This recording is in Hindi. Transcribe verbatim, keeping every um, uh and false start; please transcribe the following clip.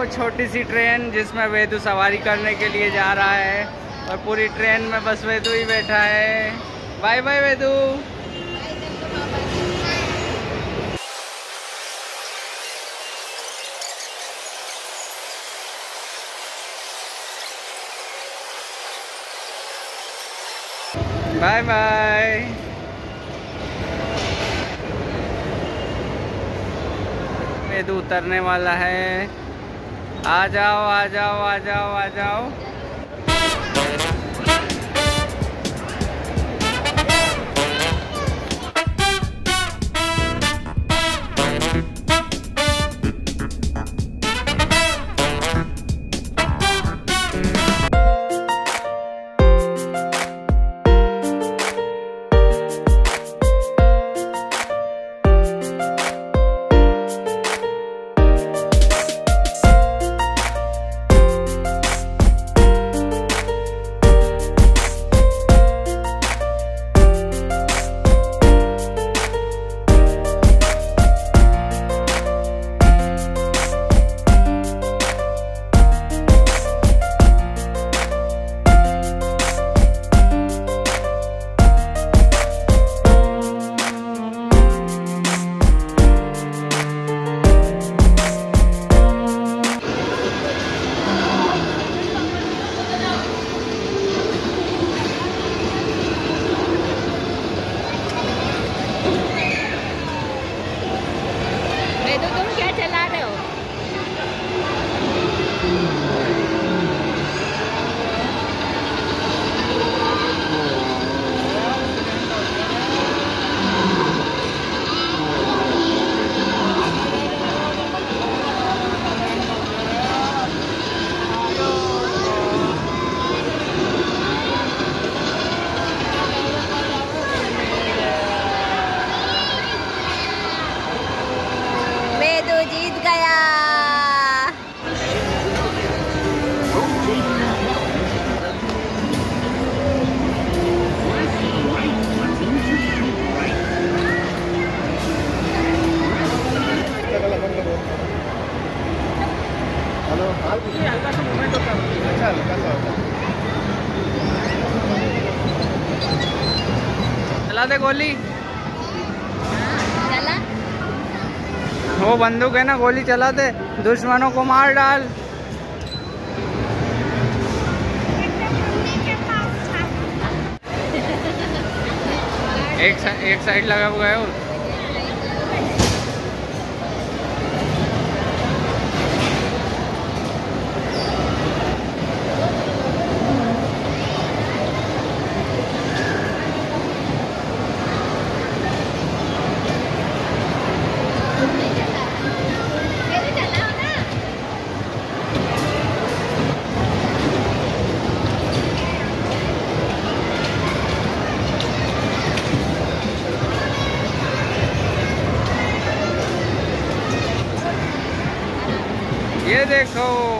छोटी सी ट्रेन जिसमें वेदू सवारी करने के लिए जा रहा है और पूरी ट्रेन में बस वेदू ही बैठा है। Bye bye Vedu. Bye bye. Vedu उतरने वाला है। आ जाओ आ जाओ आ जाओ आ जाओ। जीत गया। हेलो, हल्का सा मूवमेंट होता है। अच्छा, हल्का सा होता है। चला दे गोली। चला। वो बंदूक है ना, गोली चला दे, दुश्मनों को मार डाल। एक सा, एक साइड लगा हुआ है वो। ये देखो